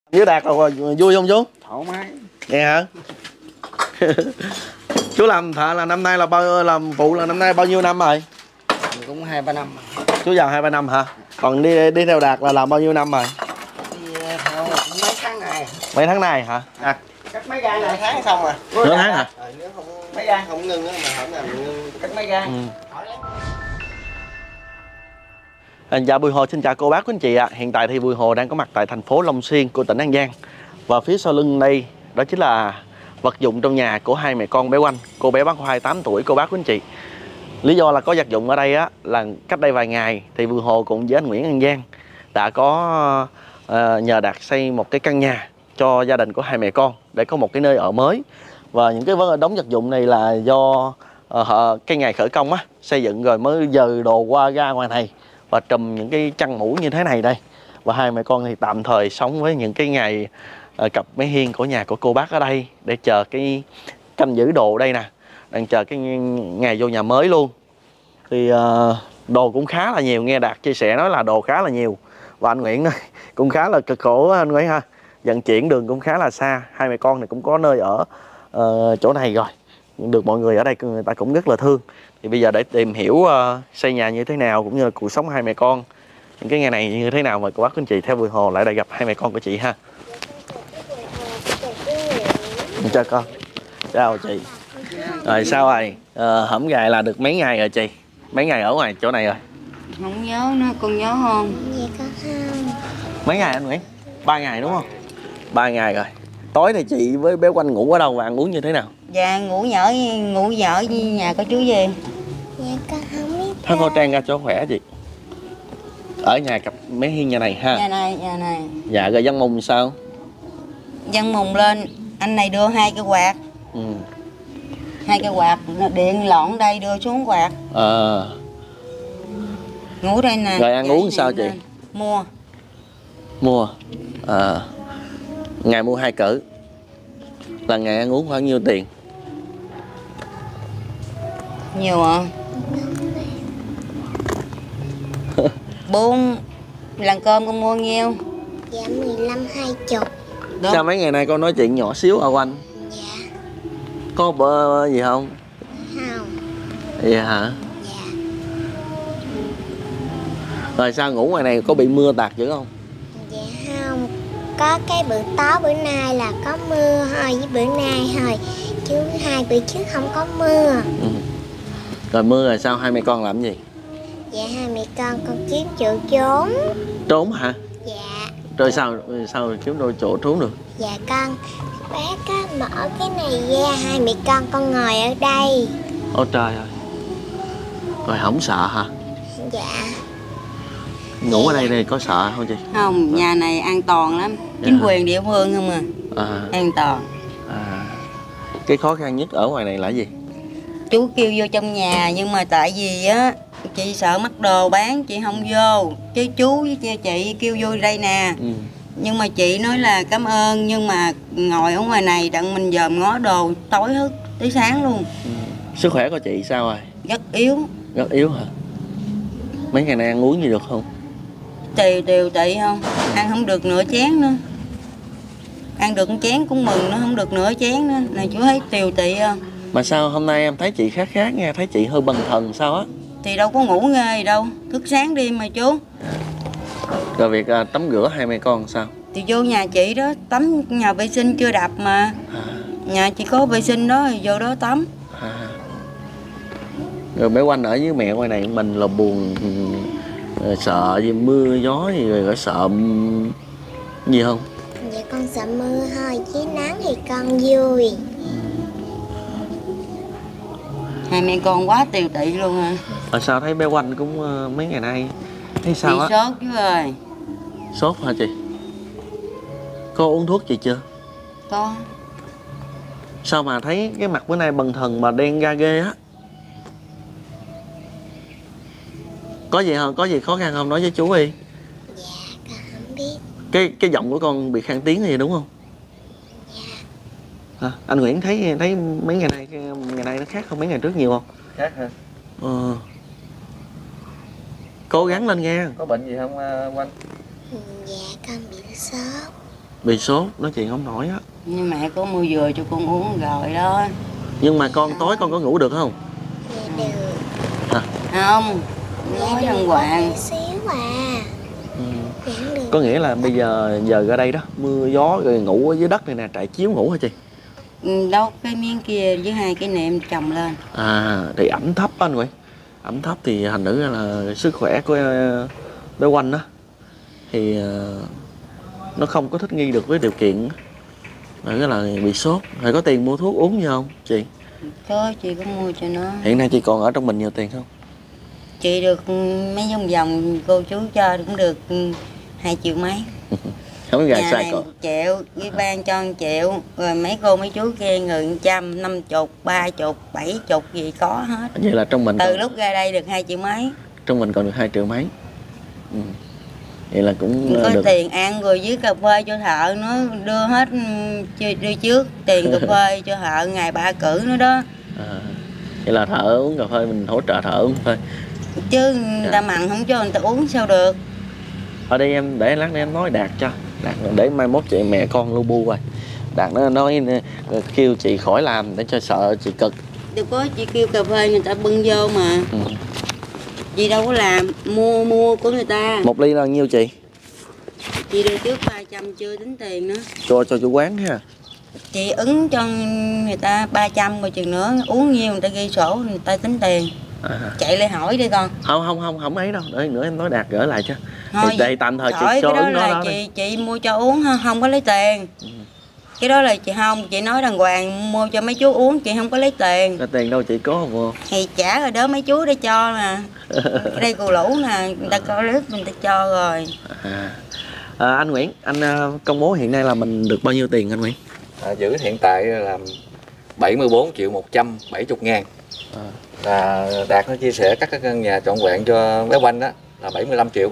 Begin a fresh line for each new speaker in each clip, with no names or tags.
Với Đạt là vui không chú?
Thoải mái.
Nghe hả? Chú làm thợ là năm nay là làm phụ là năm nay bao nhiêu năm rồi?
Cũng 2-3 năm.
Chú vào 2-3 năm hả? Còn đi theo Đạt là làm bao nhiêu năm rồi?
Đi theo mấy tháng này.
Mấy tháng này hả?
À, cắt mấy gan này tháng xong rồi.
Nửa tháng hả?
Nếu không mấy gan không ngưng á mà không làm ngưng cắt mấy gan.
Dạ Bùi Hồ xin chào cô bác quý anh chị ạ. Hiện tại thì Bùi Hồ đang có mặt tại thành phố Long Xuyên của tỉnh An Giang. Và phía sau lưng đây đó chính là vật dụng trong nhà của hai mẹ con bé Oanh. Cô bé bán khoai 8 tuổi cô bác quý anh chị. Lý do là có vật dụng ở đây á là cách đây vài ngày thì Bùi Hồ cùng với anh Nguyễn An Giang đã có nhờ Đạt xây một cái căn nhà cho gia đình của hai mẹ con để có một cái nơi ở mới. Và những cái đống vật dụng này là do cái ngày khởi công á xây dựng rồi mới dời đồ qua ra ngoài này và trùm những cái chăn mũ như thế này đây. Và hai mẹ con thì tạm thời sống với những cái ngày cặp máy hiên của nhà của cô bác ở đây để chờ cái canh giữ đồ đây nè, đang chờ cái ngày vô nhà mới luôn. Thì đồ cũng khá là nhiều, nghe Đạt chia sẻ nói là đồ khá là nhiều. Và anh Nguyễn cũng khá là cực khổ anh Nguyễn ha, vận chuyển đường cũng khá là xa. Hai mẹ con này cũng có nơi ở chỗ này rồi, được mọi người ở đây người ta cũng rất là thương. Thì bây giờ để tìm hiểu xây nhà như thế nào cũng như là cuộc sống hai mẹ con những cái ngày này như thế nào, mời cô bác anh chị theo Bùi Hồ lại đây gặp hai mẹ con của chị ha. Chào con. Chào chị. Rồi sao rồi? Hổm gài là được mấy ngày rồi chị? Mấy ngày ở ngoài chỗ này rồi?
Không nhớ nữa, con nhớ không?
Dạ con không.
Mấy ngày anh Nguyễn? 3 ngày đúng không? 3 ngày rồi. Tối thì chị với bé Oanh ngủ ở đâu và ăn uống như thế nào?
Dạ ngủ ở nhà có chú gì?
Dạ con không biết.
Thôi cô Trang ra cho khỏe chị. Ở nhà cặp mấy hiên nhà này ha.
Nhà này.
Dạ rồi dân mùng sao?
Dân mùng lên, anh này đưa 2 cái quạt. 2 cái quạt, điện lọn đây đưa xuống quạt. Ngủ đây nè.
Rồi ăn uống sao chị?
Mua.
Ngày mua 2 cỡ. Là ngày ăn uống khoảng nhiêu tiền?
Nhiều ạ. 4 lần cơm con mua nhiêu?
Dạ 15-20.
Đúng.
Sao mấy ngày nay con nói chuyện nhỏ xíu ở Oanh?
Dạ
Có bơ gì không?
không.
Vậy hả?
Dạ.
Rồi sao ngủ ngoài này có bị mưa tạt dữ không?
Dạ không. Có cái bữa nay là có mưa thôi, với bữa nay thôi, chứ 2 bữa trước không có mưa.
Rồi mưa rồi sao hai mẹ con làm gì?
Dạ hai mẹ con kiếm chỗ trốn.
Trốn hả?
Dạ.
Rồi sao kiếm đôi chỗ trốn được?
Dạ con bác á, mở cái này ra, hai mẹ con ngồi ở đây.
Ôi trời ơi. Rồi không sợ hả?
Dạ.
Ngủ ở đây này có sợ không chị?
Không, nhà này an toàn lắm. Chính quyền địa phương không à. An toàn.
Cái khó khăn nhất ở ngoài này là gì?
Chú kêu vô trong nhà nhưng mà tại vì á chị sợ mất đồ bán chị không vô, chứ chú với chị kêu vô đây nè. Nhưng mà chị nói là cảm ơn, nhưng mà ngồi ở ngoài này đặng mình dòm ngó đồ tối thức tới sáng luôn.
Sức khỏe của chị sao rồi?
Rất yếu.
Rất yếu hả? Mấy ngày nay ăn uống gì được không?
Tiều tị không, ăn không được nửa chén nữa. Ăn được một chén cũng mừng, nó không được nửa chén nữa. Này chú thấy tiều tị không?
Mà sao hôm nay em thấy chị khác nha, thấy chị hơi bần thần sao á?
Thì đâu có ngủ nghe gì đâu, thức sáng đi mà chú.
Rồi việc tắm rửa hai mẹ con sao?
Thì vô nhà chị đó, tắm nhà vệ sinh chưa đập mà. Nhà chị có vệ sinh đó thì vô đó tắm.
Rồi bé Oanh ở với mẹ ngoài này mình là buồn, sợ gì mưa gió gì rồi có sợ gì không?
Dạ con sợ mưa thôi, chứ nắng thì con vui.
Hai mẹ con quá tiều tị luôn hả?
Mà sao thấy bé Oanh cũng mấy ngày nay thấy sao á?
Chị sốt chứ ơi.
Sốt hả chị? Có uống thuốc gì chưa?
Có.
Sao mà thấy cái mặt bữa nay bần thần mà đen ra ghê á? Có gì không? Có gì khó khăn không? Nói với chú đi.
Dạ con không biết.
Cái giọng của con bị khang tiếng gì đúng không?
Dạ.
Anh Nguyễn thấy mấy ngày nay nó khác không? Mấy ngày trước nhiều không?
Khác hả?
Cố gắng lên nghe.
Có bệnh gì không Oanh?
Dạ con bị sốt.
Bị sốt, nói chuyện không nổi á.
Nhưng mẹ có mua dừa cho con uống rồi đó.
Nhưng mà con tối con có ngủ được không?
Dạ được.
Không, nói đàng hoàng.
Xíu à.
Ừ.
Dạ không được.
Có nghĩa là bây giờ ra đây đó, mưa gió rồi ngủ ở dưới đất này nè, trải chiếu ngủ hả chị?
Đâu cái miếng kia với 2 cái nệm chồng lên.
Thì ẩm thấp anh Nguyễn. Ẩm thấp thì thành nữ là sức khỏe của bé Oanh đó thì nó không có thích nghi được với điều kiện. Rồi cái là bị sốt. Rồi có tiền mua thuốc uống gì không chị?
Có, chị có mua cho nó.
Hiện nay chị còn ở trong mình nhiều tiền không?
Chị được mấy vòng cô chú cho cũng được 2 triệu mấy.
Không gài
Nhà
sai
này
còn.
1 triệu, với ban cho 1 triệu. Rồi mấy cô mấy chú kia người 100, 50, 30, 70 gì có hết.
Vậy là trong mình
Từ
còn,
lúc ra đây được 2 triệu mấy.
trong mình còn được 2 triệu mấy. Vậy là cũng
Có
được.
tiền ăn rồi với cà phê cho thợ nó đưa hết, đưa trước tiền cà phê cho thợ ngày 3 cử nữa đó.
Vậy là thợ uống cà phê mình hỗ trợ thợ uống cà phê.
Chứ người ta mặn không cho người ta uống sao được.
Ở đây em để lát nữa em nói Đạt cho. Đạt để mai mốt chị mẹ con lu bu rồi. Đạt nó nói kêu chị khỏi làm để cho sợ chị cực.
Đâu có, chị kêu cà phê người ta bưng vô mà. Chị đâu có làm, mua của người ta.
1 ly là nhiêu chị?
Chị đưa trước 300 chưa tính tiền nữa.
Cho chủ quán ha.
Chị ứng cho người ta 300 rồi chừng nữa uống nhiêu người ta ghi sổ người ta tính tiền. Chạy lại hỏi đi con.
Không ấy đâu, để nữa em nói Đạt gửi lại cho.
Thôi,
Thì tạm thời chị
cái
cho
đó
ứng nó
là
đó.
chị mua cho uống không có lấy tiền. Cái đó là chị nói đàng hoàng mua cho mấy chú uống, chị không có lấy tiền.
Cái tiền đâu chị có mua.
Thì trả rồi đó mấy chú để cho nè. Đây cù lũ nè, người ta có clip mình ta cho rồi.
Anh Nguyễn, anh công bố hiện nay là mình được bao nhiêu tiền anh Nguyễn?
Giữ hiện tại là 74 triệu 170 ngàn. Đạt nó chia sẻ các căn nhà trọn vẹn cho bé Oanh đó là 75 triệu.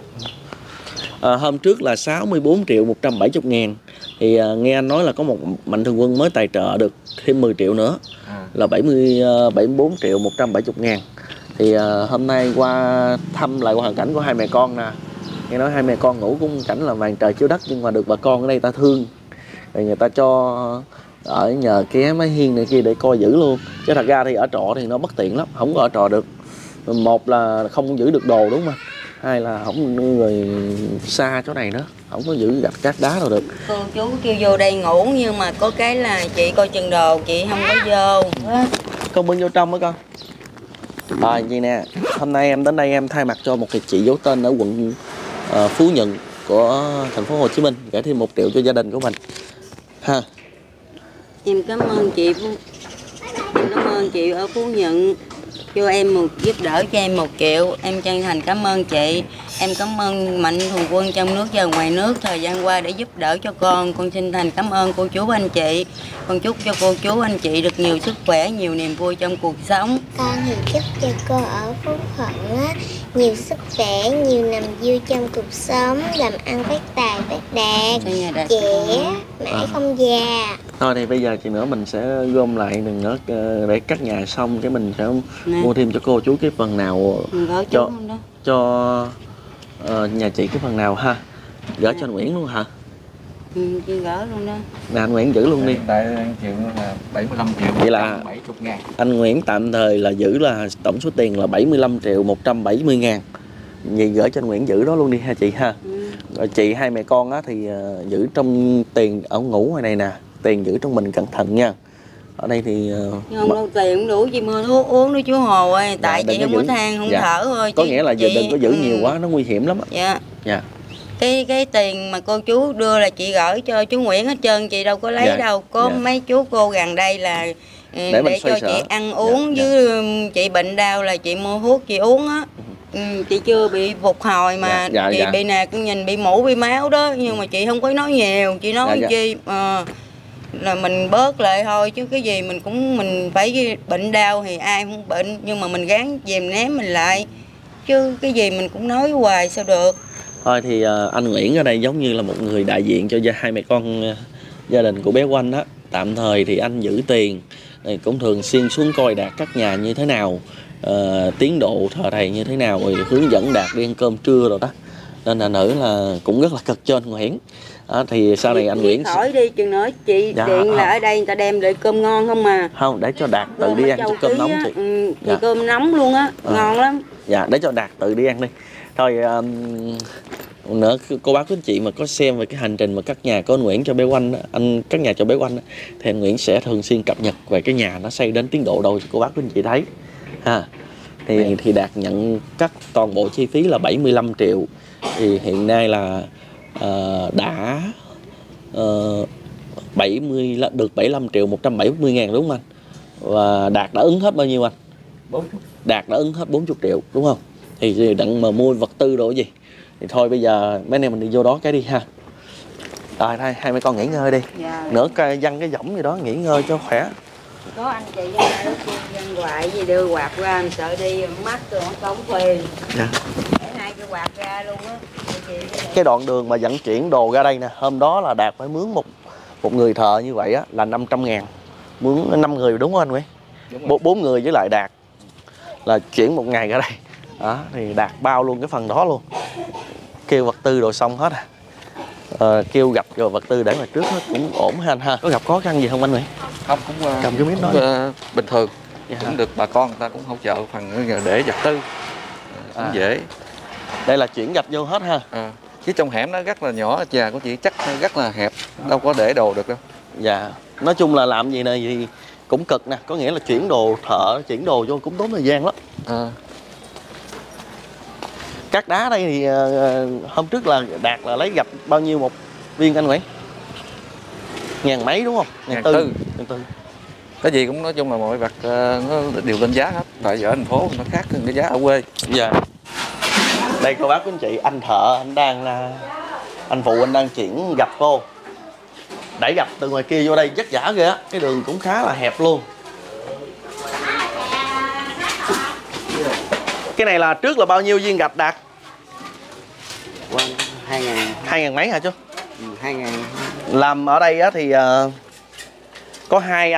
Hôm trước là 64 triệu 170 ngàn. Thì nghe anh nói là có một mạnh thường quân mới tài trợ được thêm 10 triệu nữa là 74 triệu 170 ngàn. Thì hôm nay qua thăm lại hoàn cảnh của hai mẹ con nè. Nghe nói hai mẹ con ngủ cũng cảnh là màn trời chiếu đất, nhưng mà được bà con ở đây ta thương. Rồi người ta cho ở nhờ ké máy hiên này kia để coi giữ luôn. Chứ thật ra thì ở trọ thì nó bất tiện lắm, không có ở trọ được. Một là không giữ được đồ đúng không anh? Hai là không người xa chỗ này nữa, không có giữ gạch cát đá đâu được.
Cô chú kêu vô đây ngủ nhưng mà có cái là chị coi chừng đồ chị không có vô.
Con bưng vô trong đó con. Rồi vậy nè, hôm nay em đến đây em thay mặt cho một cái chị giấu tên ở quận Phú Nhuận của thành phố Hồ Chí Minh gửi thêm 1 triệu cho gia đình của mình ha.
Em cảm ơn chị, cảm ơn chị ở Phú Nhuận cho em giúp đỡ cho em 1 triệu. Em chân thành cảm ơn chị. Em cảm ơn mạnh thường quân trong nước và ngoài nước thời gian qua để giúp đỡ cho con. Con xin thành cảm ơn cô chú anh chị. Con chúc cho cô chú anh chị được nhiều sức khỏe, nhiều niềm vui trong cuộc sống.
Con thì chúc cho cô ở Phú Thuận á, nhiều sức khỏe, nhiều niềm vui trong cuộc sống, làm ăn phát tài phát đạt, trẻ mãi không già.
Thôi thì bây giờ chị nữa mình sẽ gom lại đừng nữa để cắt nhà xong cái mình sẽ mua thêm cho cô chú cái phần nào cho nhà chị cái phần nào ha. Gửi cho anh Nguyễn luôn hả?
Chị gỡ luôn đó.
Nè anh Nguyễn giữ luôn đi.
Hiện tại anh chịu là 75 triệu.
Vậy là
70 ngàn.
anh Nguyễn tạm thời là giữ là tổng số tiền là 75 triệu 170 ngàn. Vậy gửi cho anh Nguyễn giữ đó luôn đi ha chị ha. Rồi chị hai mẹ con á thì giữ trong tiền ở ngủ ngoài này nè, tiền giữ trong mình cẩn thận nha. Ở đây thì
không đâu tiền cũng đủ chị mua thuốc uống đó chú Hồ ơi, tại chị không có than không thở thôi.
Có nghĩa là giờ đừng có giữ nhiều quá, nó nguy hiểm lắm á.
Dạ. Cái tiền mà cô chú đưa là chị gửi cho chú Nguyễn hết trơn, chị đâu có lấy đâu. Có mấy chú cô gần đây là để cho chị ăn uống với chị bệnh đau là chị mua thuốc chị uống á. Chị chưa bị phục hồi mà chị bị nè, nhìn bị mũ bị máu đó, nhưng mà chị không có nói nhiều, chị nói chi là mình bớt lại thôi, chứ cái gì mình phải bệnh đau thì ai không bệnh, nhưng mà mình gắng dèm ném mình lại, chứ cái gì mình cũng nói hoài sao được.
Thôi thì anh Nguyễn ở đây giống như là một người đại diện cho hai mẹ con gia đình của bé Oanh đó. Tạm thời thì anh giữ tiền, cũng thường xuyên xuống coi Đạt các nhà như thế nào, tiến độ thờ thầy như thế nào, rồi hướng dẫn Đạt đi ăn cơm trưa rồi đó. Nên là nữ là cũng rất là cực cho anh Nguyễn. Thì sau này anh Nguyễn
khỏi đi chừng nữa chị điện là ở đây người ta đem lại cơm ngon không mà.
Không, để cho Đạt tự đi ăn chút cơm nóng chị.
Thì cơm nóng luôn á, ngon lắm.
Dạ, để cho Đạt tự đi ăn đi. Thôi nữa cô bác quý anh chị mà có xem về cái hành trình mà cất nhà của anh Nguyễn cho bé Oanh, anh cất nhà cho bé Oanh thì anh Nguyễn sẽ thường xuyên cập nhật về cái nhà nó xây đến tiến độ đâu cho cô bác quý anh chị thấy ha. Thì Đạt nhận cắt toàn bộ chi phí là 75 triệu. Thì hiện nay là đã 70 được 75 triệu 170 ngàn đúng không anh? Và Đạt đã ứng hết bao nhiêu anh?
40.
Đạt đã ứng hết 40 triệu đúng không? Thì đặng mà mua vật tư đồ gì thì thôi bây giờ mấy anh em mình đi vô đó cái đi ha. Rồi thôi hai mấy con nghỉ ngơi đi. Nữa văng cái võng gì đó nghỉ ngơi cho khỏe.
Có anh chị dân hoài gì đưa quạt ra em sợ đi mắc rồi không tốn tiền.
Dạ.
Để hai cái quạt ra luôn á.
Cái đoạn đường mà vận chuyển đồ ra đây nè, hôm đó là Đạt phải mướn một người thợ như vậy á là 500 ngàn. Mướn 5 người đúng không anh Nguyễn? 4 người với lại Đạt là chuyển một ngày ra đây. Đó, thì Đạt bao luôn cái phần đó luôn. Kêu vật tư đồ xong hết kêu gặp rồi vật tư để mà trước hết cũng ổn ha anh ha. Có gặp khó khăn gì không anh Nguyễn?
Không, cũng
cầm cái mic nói
bình thường.
Dạ.
Cũng được bà con người ta cũng hỗ trợ phần để vật tư cũng dễ.
Đây là chuyển gạch vô hết ha.
Chứ trong hẻm nó rất là nhỏ, nhà của chị chắc rất là hẹp, đâu có để đồ được đâu.
Dạ, nói chung là làm gì nè thì cũng cực nè, có nghĩa là chuyển đồ thợ, chuyển đồ vô cũng tốn thời gian lắm. Cắt đá đây thì hôm trước là Đạt là lấy gạch bao nhiêu một viên anh Nguyễn? Ngàn mấy đúng không? Ngàn tư.
Cái gì cũng nói chung là mọi vật nó đều lên giá hết. Tại ở thành phố nó khác hơn cái giá ở quê.
Dạ. Đây cô bác quý anh chị, anh thợ anh phụ anh đang chuyển gạch vô. Đẩy gạch từ ngoài kia vô đây vất vả ghê á, cái đường cũng khá là hẹp luôn. Cái này là trước là bao nhiêu viên gạch Đạt?
2.000.
2.000 mấy hả chú?
2.000.
Làm ở đây á thì có hai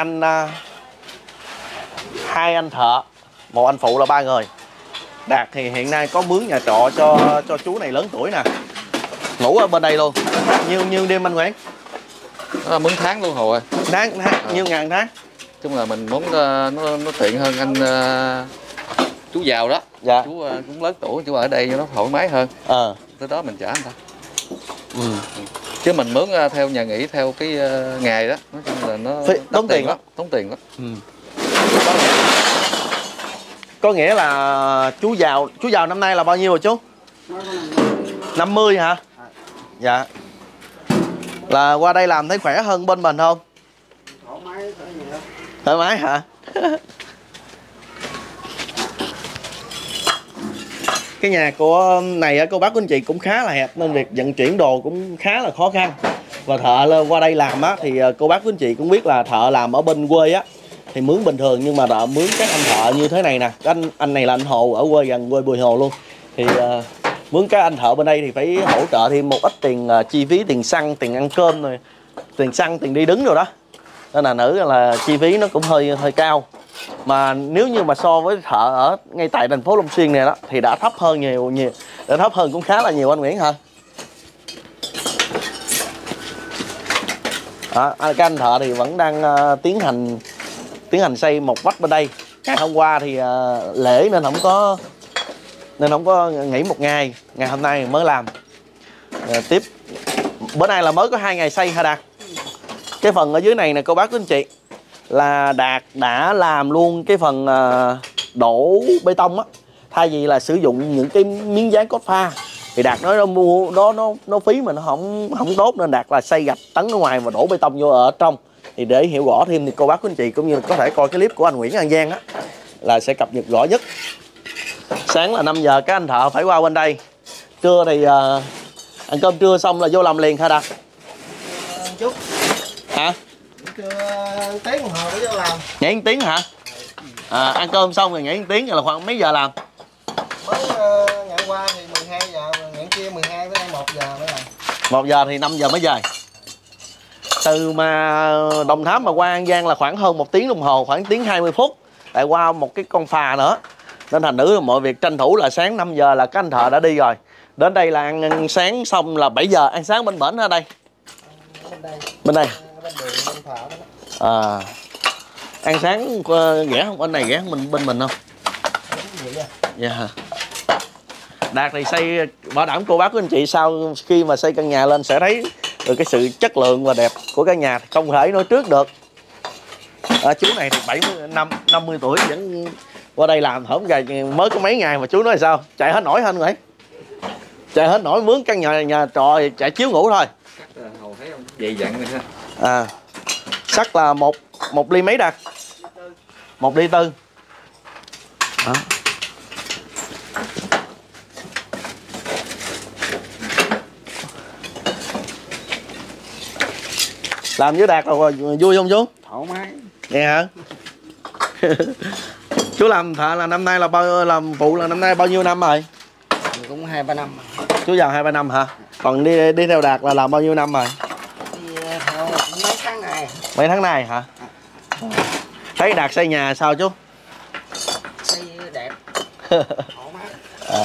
anh thợ, một anh phụ là 3 người. Đạt thì hiện nay có mướn nhà trọ cho chú này lớn tuổi nè, ngủ ở bên đây luôn. Nhiêu đêm anh Nguyễn?
Mướn tháng luôn rồi.
Tháng nhiêu ngàn tháng?
Chung là mình muốn nó tiện hơn anh chú giàu đó.
Dạ.
Chú cũng lớn tuổi, chú ở đây cho nó thoải mái hơn. Tới đó mình trả anh ta. Chứ mình mướn theo nhà nghỉ theo cái ngày đó, nói chung là nó
tốn tiền lắm.
Tốn tiền lắm.
Có nghĩa là chú giàu năm nay là bao nhiêu rồi chú? 50 hả? Dạ. Là qua đây làm thấy khỏe hơn bên mình không? Thoải mái hả? Cái nhà của này cô bác của anh chị cũng khá là hẹp nên việc vận chuyển đồ cũng khá là khó khăn. Và thợ qua đây làm á thì cô bác của anh chị cũng biết là thợ làm ở bên quê á thì mướn bình thường, nhưng mà đã mướn các anh thợ như thế này nè. Anh này là anh Hồ ở quê gần quê Bùi Hồ luôn. Thì mướn các anh thợ bên đây thì phải hỗ trợ thêm một ít tiền chi phí, tiền xăng, tiền ăn cơm rồi, tiền xăng, tiền đi đứng rồi đó. Nên là nữ là chi phí nó cũng hơi cao. Mà nếu như mà so với thợ ở ngay tại thành phố Long Xuyên này đó thì đã thấp hơn nhiều, đã thấp hơn cũng khá là nhiều anh Nguyễn hả? Các anh thợ thì vẫn đang tiến hành xây một vách bên đây. Ngày hôm qua thì lễ nên không có nghỉ một ngày, ngày hôm nay mới làm tiếp. Bữa nay là mới có 2 ngày xây hả Đạt? Cái phần ở dưới này nè cô bác quý anh chị, là Đạt đã làm luôn cái phần đổ bê tông á, thay vì là sử dụng những cái miếng dán cốt pha thì Đạt nói mua đó nó phí mà nó không tốt, nên Đạt là xây gạch tấn ở ngoài và đổ bê tông vô ở trong. Thì để hiểu rõ thêm thì cô bác quý anh chị cũng như có thể coi cái clip của anh Nguyễn An Giang á là sẽ cập nhật rõ nhất. Sáng là 5 giờ các anh thợ phải qua bên đây. Trưa thì ăn cơm trưa xong là vô làm liền hả Đạt?
Chút.
Hả?
Tiếng đồng hồ để vô làm.
Nghỉ 1 tiếng hả? Ăn cơm xong rồi nghỉ 1 tiếng là khoảng mấy giờ làm?
Mới ngày qua thì 12 giờ, ngày kia 12 tới 1 giờ mới làm.
1 giờ thì 5 giờ mới về. Từ mà Đồng Tháp mà qua An Giang là khoảng hơn 1 tiếng đồng hồ, khoảng 1 tiếng 20 phút. Tại qua một cái con phà nữa. Nên thành nữ là mọi việc tranh thủ là sáng 5 giờ là các anh thợ đã đi rồi. Đến đây là ăn sáng xong là 7 giờ, ăn sáng bên bển ở đây.
bên đây.
Bên đây.
Bên đường bên Thọ đó.
À. Ăn sáng ghẻ không? Bên này ghẻ không bên mình không? Dạ. Đạt thì xây bảo đảm cô bác của anh chị sau khi mà xây căn nhà lên sẽ thấy được cái sự chất lượng và đẹp của căn nhà, không thể nói trước được. Chú này thì 50 tuổi vẫn qua đây làm, hổm gà mới có mấy ngày mà chú nói là sao chạy hết nổi hả anh Nguyễn? Chạy hết nổi mướn căn nhà trọ chạy chiếu ngủ thôi.
Hầu thấy không? Dày dặn này ha.
À, sắt là một ly mấy Đạt? 1 ly 4. Đó. Làm với Đạt là vui không chú?
Thoải mái.
Nghe hả? Chú làm thợ là năm nay là làm phụ là năm nay bao nhiêu năm rồi?
Cũng 2-3 năm.
Chú vào 2-3 năm hả? Còn đi theo Đạt là làm bao nhiêu năm rồi?
Mấy tháng này.
Mấy tháng này hả? Thấy Đạt xây nhà sao chú?
Xây đẹp.
À.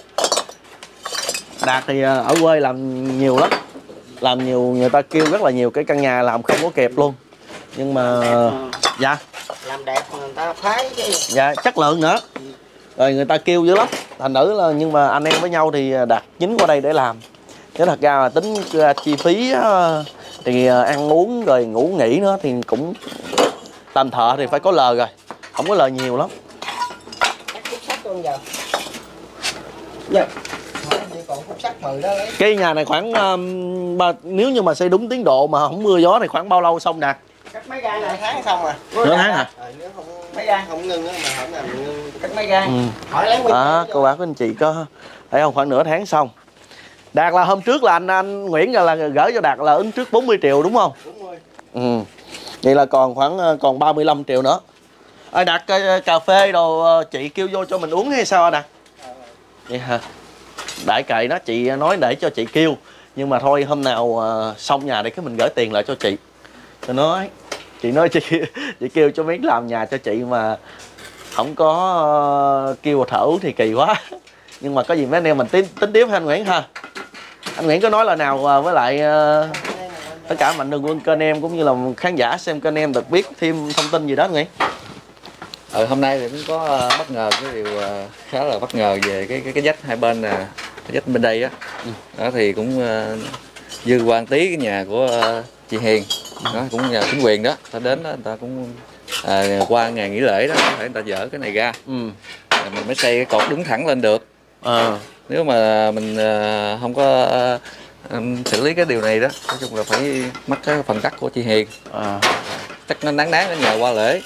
Đạt thì ở quê làm nhiều lắm, làm nhiều, người ta kêu rất là nhiều cái căn nhà làm không có kịp luôn, nhưng mà dạ
Làm đẹp người ta phái chứ.
dạ chất lượng nữa, rồi người ta kêu dữ lắm, thành nữ là nhưng mà anh em với nhau thì Đạt chính qua đây để làm, chứ thật ra là tính chi phí thì ăn uống rồi ngủ nghỉ nữa thì cũng làm thợ thì phải có lời rồi, không có lời nhiều lắm.
Cắt khúc sắt luôn giờ. Dạ. Còn khúc sắt mừ đó lấy.
Cái nhà này khoảng nếu như mà xây đúng tiến độ mà không mưa gió thì khoảng bao lâu xong Đạt?
Cắt mấy gan này tháng xong rồi.
Nửa tháng hả?
Nếu không mấy gan không ngưng á mà không làm ngưng cắt mấy gan. Hỏi lấy
Cô bác anh chị có thấy không, khoảng nửa tháng xong. Đạt là hôm trước là anh Nguyễn là gửi cho Đạt là ứng trước 40 triệu đúng không?
40.
Ừ. Vậy là còn 35 triệu nữa. Đạt cà phê đồ chị kêu vô cho mình uống hay sao Đạt? Vậy hả? Đại kệ đó, chị nói để cho chị kêu, nhưng mà thôi hôm nào xong nhà để cái mình gửi tiền lại cho chị. Chị nói chị kêu cho mấy làm nhà cho chị mà không có kêu thở uống thì kỳ quá. Nhưng mà có gì mấy anh em mình tính tiếp ha anh Nguyễn ha. Anh Nguyễn có nói là nào với lại tất cả mạnh thường quân kênh em cũng như là khán giả xem kênh em được biết thêm thông tin gì đó anh Nguyễn?
Hôm nay thì cũng có bất ngờ cái điều khá là bất ngờ về cái dách hai bên nè, cái dách bên đây á. Đó thì cũng dư quan tí cái nhà của chị Hiền, đó cũng nhờ chính quyền đó, ta đến đó người ta cũng qua ngày nghỉ lễ đó phải người ta dỡ cái này ra, mình mới xây cái cột đứng thẳng lên được. Nếu mà mình không có xử lý cái điều này đó, nói chung là phải mất cái phần cắt của chị Hiền. Chắc nó đáng ở nhà qua lễ.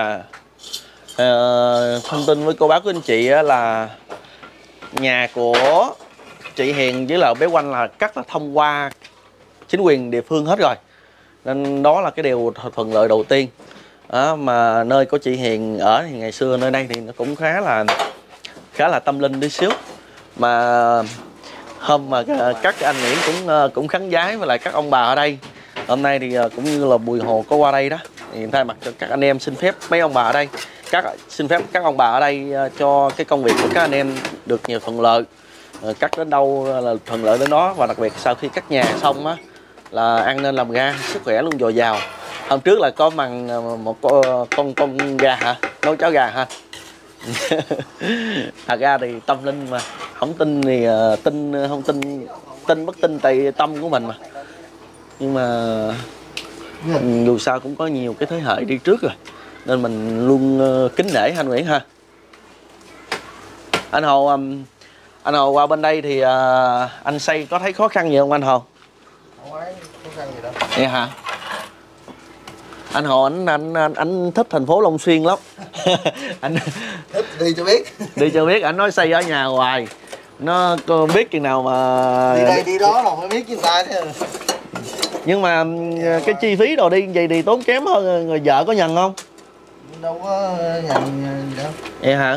Thông tin với cô bác của anh chị là nhà của chị Hiền với là bé Oanh là cắt là thông qua chính quyền địa phương hết rồi, nên đó là cái điều thuận lợi đầu tiên. Mà nơi của chị Hiền ở thì ngày xưa nơi đây thì nó cũng khá là tâm linh tí xíu, mà hôm mà các anh Nguyễn cũng khấn vái với lại các ông bà ở đây. Hôm nay thì cũng như là Bùi Hồ có qua đây đó, thì thay mặt cho các anh em xin phép mấy ông bà ở đây, xin phép các ông bà ở đây cho cái công việc của các anh em được nhiều thuận lợi, cắt đến đâu là thuận lợi đến đó, và đặc biệt sau khi cắt nhà xong á là ăn nên làm ra, sức khỏe luôn dồi dào. Hôm trước là có mằng một con gà hả, nấu cháo gà hả. Thật ra thì tâm linh mà, không tin thì tin, không tin bất tin tại tâm của mình mà, nhưng mà dù sao cũng có nhiều cái thế hệ đi trước rồi nên mình luôn kính nể anh Nguyễn ha. Anh Hồ qua bên đây thì anh xây có thấy khó khăn gì không anh Hồ?
Không có khó khăn gì đâu.
Vậy hả? Anh Hồ anh thích thành phố Long Xuyên lắm. Anh
thích đi cho biết.
Đi cho biết, anh nói xây ở nhà hoài. Nó biết chừng nào mà
đi đây đi đó là phải biết với người ta chứ.
Nhưng mà cái chi phí đồ đi vậy thì tốn kém hơn, người vợ có nhận không?
Đâu có nhận gì đâu.
Vậy hả?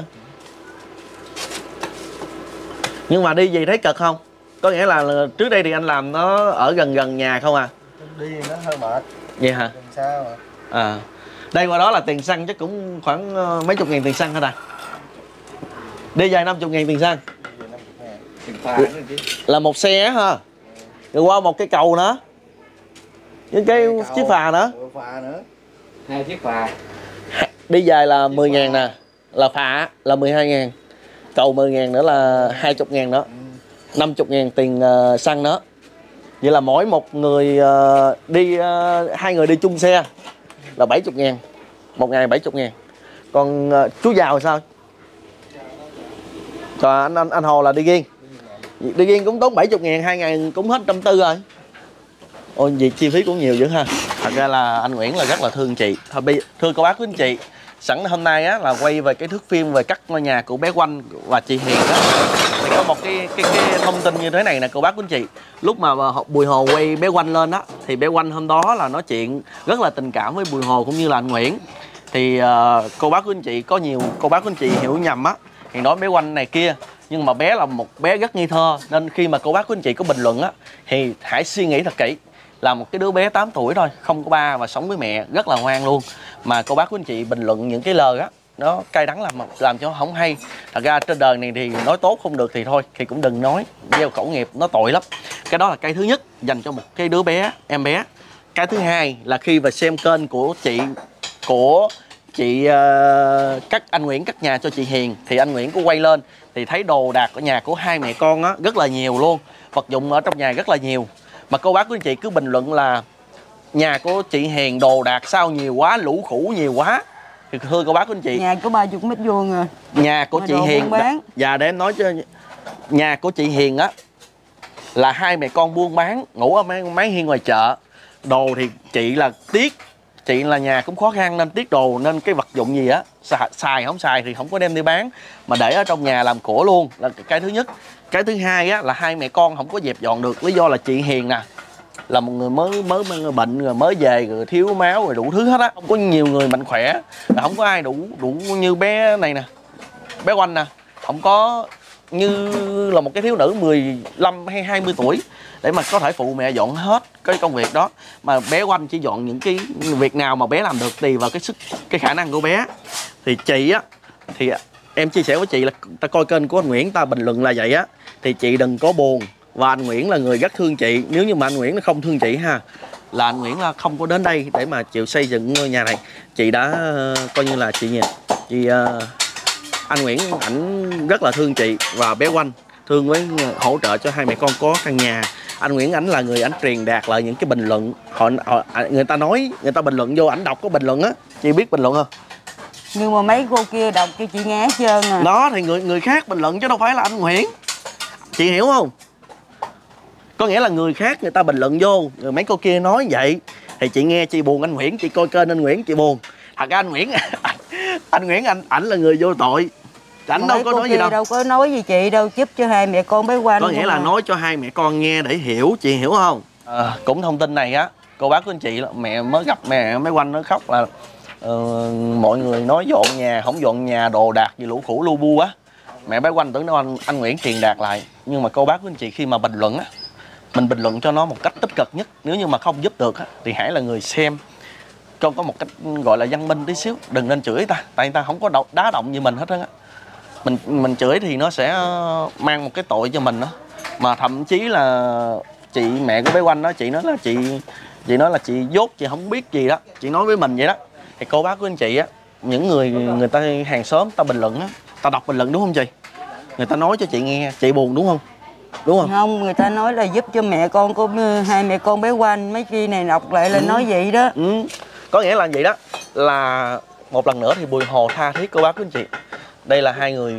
Nhưng mà đi gì thấy cực không? Có nghĩa là trước đây thì anh làm nó ở gần nhà không à?
Đi nó hơi mệt.
Vậy hả?
Sao mà.
Đây qua đó là tiền xăng chắc cũng khoảng mấy chục ngàn tiền xăng hả ta? Đi dài 50 ngàn tiền xăng. Là một xe ha. Rồi qua một cái cầu nữa. những cái chiếc phà nữa.
Phà nữa. 2 chiếc phà.
Đi dài là 10.000 nè, là phà là 12.000, cầu 10.000 nữa là 20.000 đó, 50.000 tiền xăng đó. Vậy là mỗi một người đi 2 người đi chung xe là 70.000, một ngày 70.000. Còn chú giàu sao? Còn anh Hồ là đi riêng cũng tốn 70.000, 2 ngày cũng hết 140 rồi. Ôi gì chi phí cũng nhiều dữ ha. Thật ra là anh Nguyễn là rất là thương chị. Thưa cô bác quý anh chị, sẵn hôm nay á là quay về cái thước phim về các ngôi nhà của bé Oanh và chị Hiền đó, thì có một cái thông tin như thế này nè cô bác quý anh chị. Lúc mà Bùi Hồ quay bé Oanh lên á, thì bé Oanh hôm đó là nói chuyện rất là tình cảm với Bùi Hồ cũng như là anh Nguyễn. Thì cô bác quý anh chị, có nhiều cô bác quý anh chị hiểu nhầm á, thì nói bé Oanh này kia, nhưng mà bé là một bé rất nghi thơ. Nên khi mà cô bác quý anh chị có bình luận á, thì hãy suy nghĩ thật kỹ. Là một cái đứa bé 8 tuổi thôi, không có ba và sống với mẹ, rất là ngoan luôn, mà cô bác quý anh chị bình luận những cái lời á nó cay đắng, làm cho không hay. Thật ra trên đời này thì nói tốt không được thì thôi, thì cũng đừng nói, gieo khẩu nghiệp nó tội lắm. Cái đó là cái thứ nhất dành cho một cái đứa bé, em bé. Cái thứ hai là khi mà xem kênh của chị các anh Nguyễn cắt nhà cho chị Hiền, thì anh Nguyễn có quay lên thì thấy đồ đạc ở nhà của hai mẹ con á rất là nhiều luôn, vật dụng ở trong nhà rất là nhiều. Mà cô bác quý anh chị cứ bình luận là nhà của chị Hiền đồ đạc sao nhiều quá, lũ khủ nhiều quá. Thì thưa cô bác quý anh chị,
nhà có 30 mét vuông à.
Nhà của chị Hiền
bán.
Dạ để em nói cho, nhà của chị Hiền á là hai mẹ con buôn bán, ngủ ở mái hiên ngoài chợ. Đồ thì chị là tiếc, chị là nhà cũng khó khăn nên tiếc đồ, nên cái vật dụng gì á xài không xài thì không có đem đi bán, mà để ở trong nhà làm của luôn, là cái thứ nhất. Cái thứ hai á là hai mẹ con không có dẹp dọn được, lý do là chị Hiền nè là một người mới bệnh rồi, mới về rồi, thiếu máu rồi đủ thứ hết á, không có nhiều người mạnh khỏe, không có ai đủ như bé này nè, bé Oanh nè, không có như là một cái thiếu nữ 15 hay 20 tuổi để mà có thể phụ mẹ dọn hết cái công việc đó. Mà bé Oanh chỉ dọn những cái việc nào mà bé làm được, tùy vào cái khả năng của bé. Thì chị á, thì em chia sẻ với chị là ta coi kênh của anh Nguyễn, ta bình luận là vậy á, thì chị đừng có buồn. Và anh Nguyễn là người rất thương chị. Nếu như mà anh Nguyễn nó không thương chị ha, là anh Nguyễn là không có đến đây để mà chịu xây dựng ngôi nhà này. Chị đã coi như là anh Nguyễn ảnh rất là thương chị và bé Oanh, thương với hỗ trợ cho hai mẹ con có căn nhà. Anh Nguyễn ảnh là người ảnh truyền đạt lại những cái bình luận người ta nói, người ta bình luận vô, ảnh đọc có bình luận á. Chị biết bình luận không?
Nhưng mà mấy cô kia đọc cho chị nghe hết trơn à.
Đó thì người khác bình luận chứ đâu phải là anh Nguyễn. Chị hiểu không? Có nghĩa là người khác người ta bình luận vô, rồi mấy cô kia nói vậy thì chị nghe chị buồn anh Nguyễn, chị coi kênh anh Nguyễn chị buồn. Thật ra anh Nguyễn ảnh là người vô tội. Ảnh đâu có nói gì đâu.
Đâu có nói gì chị đâu, giúp cho hai mẹ con bé Oanh.
Có nghĩa là nói cho hai mẹ con nghe để hiểu, chị hiểu không? Cũng thông tin này á, cô bác của anh chị, mẹ mới gặp mẹ bé Oanh nó khóc là mọi người nói dọn nhà, không dọn nhà, đồ đạc gì lũ khủ lu bu á. Mẹ bé Oanh tưởng nói anh Nguyễn truyền đạt lại. Nhưng mà cô bác của anh chị khi mà bình luận á, mình bình luận cho nó một cách tích cực nhất. Nếu như mà không giúp được á, thì hãy là người xem có một cách gọi là văn minh tí xíu, đừng nên chửi ta, tại người ta không có đá động như mình hết á. Mình chửi thì nó sẽ mang một cái tội cho mình đó. Mà thậm chí là chị mẹ của bé Oanh đó, chị nói là chị dốt, chị không biết gì đó, chị nói với mình vậy đó. Thì cô bác của anh chị á, những người ta hàng xóm ta bình luận á, ta đọc bình luận đúng không chị? Người ta nói cho chị nghe, chị buồn đúng không? Đúng không?
Không, người ta nói là giúp cho mẹ con của hai mẹ con bé Oanh, mấy kia này đọc lại là nói vậy đó.
Có nghĩa là vậy đó, là một lần nữa thì Bùi Hồ tha thiết cô bác của anh chị. Đây là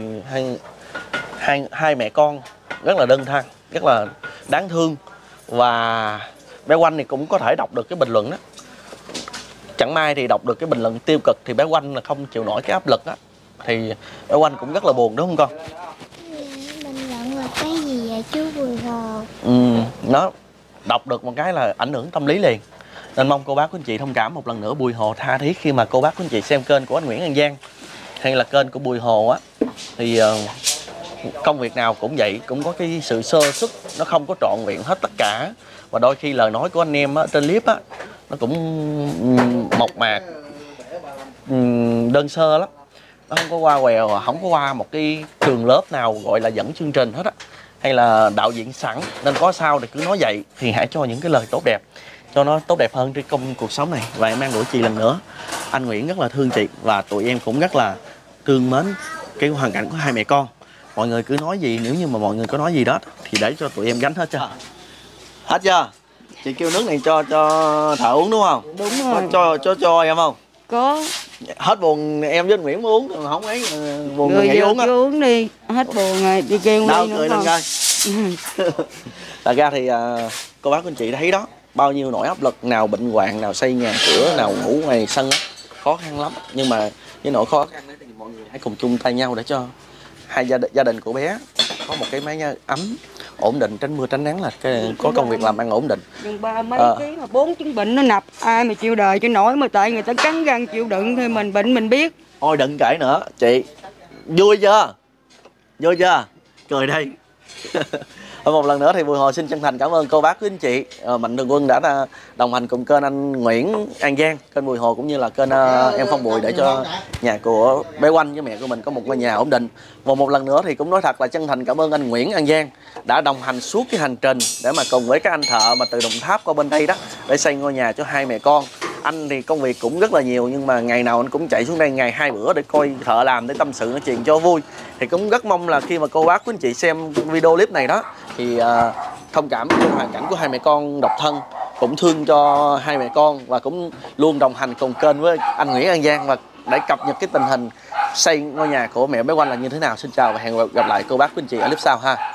hai mẹ con rất là đơn thân, rất là đáng thương. Và bé Oanh thì cũng có thể đọc được cái bình luận đó. Chẳng may thì đọc được cái bình luận tiêu cực thì bé Oanh là không chịu nổi cái áp lực đó. Thì bé Oanh cũng rất là buồn đúng không con?
Bình luận là cái gì vậy chú Bùi Hồ?
Nó đọc được một cái là ảnh hưởng tâm lý liền. Nên mong cô bác của anh chị thông cảm một lần nữa. Bùi Hồ tha thiết khi mà cô bác của anh chị xem kênh của anh Nguyễn An Giang hay là kênh của Bùi Hồ á, thì công việc nào cũng vậy, cũng có cái sự sơ xuất, nó không có trọn vẹn hết tất cả. Và đôi khi lời nói của anh em á, trên clip á, nó cũng mộc mạc, đơn sơ lắm. Nó không có qua quèo, không có qua một cái trường lớp nào gọi là dẫn chương trình hết á, hay là đạo diễn sẵn. Nên có sao thì cứ nói vậy, thì hãy cho những cái lời tốt đẹp. cho nó tốt đẹp hơn trên cuộc sống này. Và em an ủi chị lần nữa, anh Nguyễn rất là thương chị và tụi em cũng rất là thương mến cái hoàn cảnh của hai mẹ con. Mọi người cứ nói gì, nếu như mà mọi người có nói gì đó thì để cho tụi em gánh hết cho. Hết chưa? Chị kêu nước này cho Thợ uống đúng không?
Đúng rồi.
Có cho em không?
Có.
Hết buồn em với anh Nguyễn mới uống, còn không ấy buồn người nghỉ uống á.
Uống đi, hết buồn rồi đi kêu
Đâu
đi
cười lên coi. Thật ra thì cô bác anh chị thấy đó, bao nhiêu nỗi áp lực, nào bệnh hoạn, nào xây nhà cửa, nào ngủ ngoài sân á, khó khăn lắm. Nhưng mà với nỗi khó khăn đấy thì mọi người hãy cùng chung tay nhau để cho hai gia đình của bé có một cái mái nhà ấm, ổn định, tránh mưa tránh nắng, là có công việc làm ăn ổn định.
Nhưng ba mấy ký mà 4 chứng bệnh nó nập, ai mà chịu đời cho nổi, mà tại người ta cắn răng chịu đựng thì mình bệnh mình biết.
Thôi đừng kể nữa chị, vui chưa? Vui chưa? Cười đây. Một lần nữa thì Bùi Hồ xin chân thành cảm ơn cô bác quý anh chị Mạnh Thường Quân đã đồng hành cùng kênh anh Nguyễn An Giang, kênh Bùi Hồ cũng như là kênh Em Phong Bùi, để cho nhà của bé Oanh với mẹ của mình có một ngôi nhà ổn định. Và một lần nữa thì cũng nói thật là chân thành cảm ơn anh Nguyễn An Giang đã đồng hành suốt cái hành trình để mà cùng với các anh thợ mà từ Đồng Tháp qua bên đây đó để xây ngôi nhà cho hai mẹ con. Anh thì công việc cũng rất là nhiều, nhưng mà ngày nào anh cũng chạy xuống đây ngày 2 bữa để coi thợ làm, để tâm sự nói chuyện cho vui. Thì cũng rất mong là khi mà cô bác quý anh chị xem video clip này đó thì thông cảm với hoàn cảnh của hai mẹ con độc thân, cũng thương cho hai mẹ con và cũng luôn đồng hành cùng kênh với anh Nguyễn An Giang và để cập nhật cái tình hình xây ngôi nhà của mẹ bé Oanh là như thế nào. Xin chào và hẹn gặp lại cô bác quý anh chị ở clip sau ha.